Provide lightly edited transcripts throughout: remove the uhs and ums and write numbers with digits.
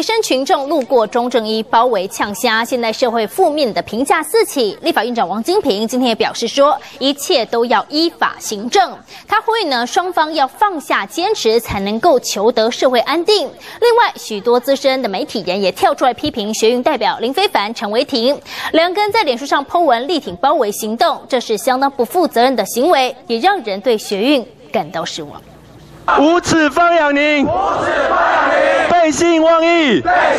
一身群众路过中正一包围呛虾，现在社会负面的评价四起。立法院长王金平今天也表示说，一切都要依法行政。他呼吁双方要放下坚持，才能够求得社会安定。另外，许多资深的媒体人也跳出来批评学运代表林非凡、陈为廷，两个人在脸书上 po 文力挺包围行动，这是相当不负责任的行为，也让人对学运感到失望。 无耻方养宁，背信忘义，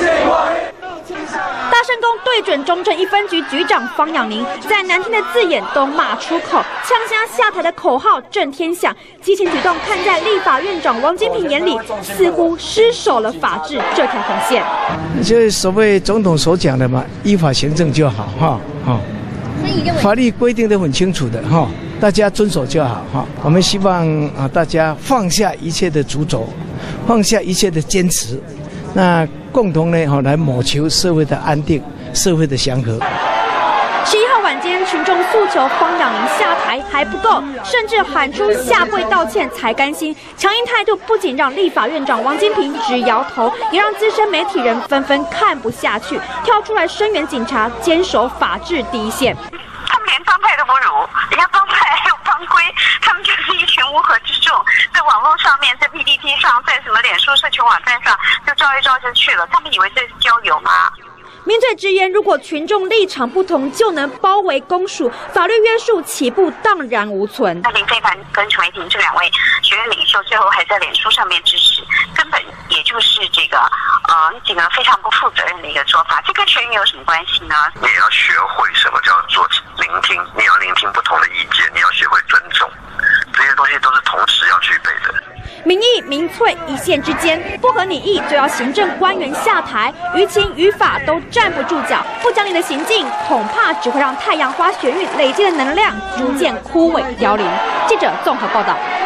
大圣宫对准中正一分局局长方养宁，在难听的字眼都骂出口，呛虾下台的口号震天响。激情举动看在立法院长王金平眼里，似乎失守了法治这条红线。 就是所谓总统所讲的嘛，依法行政就好哈，法律规定得很清楚的哈。 大家遵守就好哈。我们希望大家放下一切的主轴，放下一切的坚持，那共同呢来谋求社会的安定、社会的祥和。 11号晚间，群众诉求方养宁下台还不够，甚至喊出下跪道歉才甘心。强硬态度不仅让立法院长王金平直摇头，也让资深媒体人纷纷看不下去，跳出来声援警察坚守法治第一线。 他们连帮派都不如，人家帮派还有帮规，他们就是一群乌合之众，在网络上面，在 PTT 上，在什么脸书社群网站上就招一招就去了，他们以为这是交友吗？ 名嘴直言，如果群众立场不同就能包围公署，法律约束岂不荡然无存？ 那林非凡跟陈为廷这两位学院领袖，最后还在脸书上面支持，根本也就是这个非常不负责任的一个做法。这跟学运有什么关系呢？ 你也要学会什么叫做聆听，你要聆听不同的意见，你要学会尊重，这些东西都是同时要具备的。 民意民粹一线之间，不合你意就要行政官员下台，于情于法都站不住脚。不讲理的行径，恐怕只会让太阳花学运累积的能量逐渐枯萎凋零。记者综合报道。